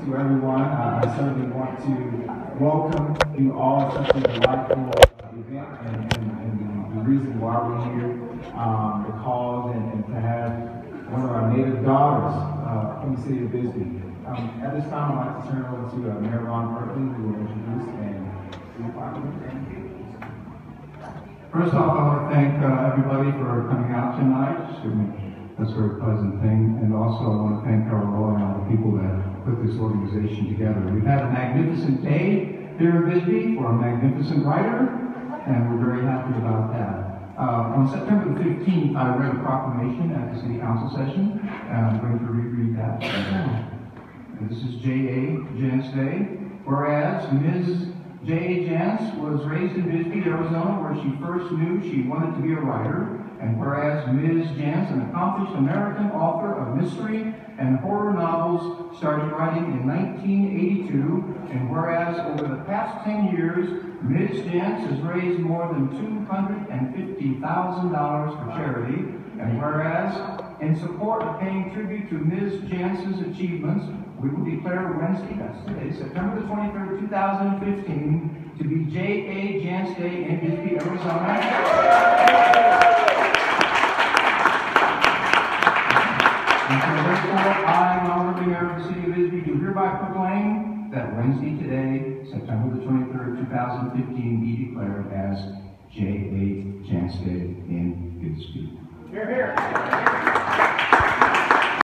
to everyone. I certainly want to welcome you all to such a delightful event and the reason why we're here, the cause, and to have one of our native daughters from the city of Bisbee. At this time, I'd like to turn it over to Mayor Ron Berkeley, who will introduce and do the proclamation. First off, I want to thank everybody for coming out tonight. That's a very pleasant thing. And also, I want to thank our role and all the people that put this organization together. We've had a magnificent day here in Bisbee for a magnificent writer, and we're very happy about that. On September the 15th, I read a proclamation at the City Council session, and I'm going to reread that right now. And this is J.A.Jance Day. Whereas Ms. J.A.Jance was raised in Bisbee, Arizona, where she first knew she wanted to be a writer. And whereas Ms. Jance, an accomplished American author of mystery and horror novels, started writing in 1982. And whereas over the past 10 years, Ms. Jance has raised more than $250,000 for charity. And whereas, in support of paying tribute to Ms. Jance's achievements, we will declare Wednesday, that's today, September the 23rd, 2015, to be J.A.Jance Day in Bisbee, Arizona. And so therefore, I, in honor of the mayor of the city of Bisbee, do hereby proclaim that Wednesday today, September the 23rd, 2015, be declared as J.A.Jance Day in Bisbee. Hear, hear.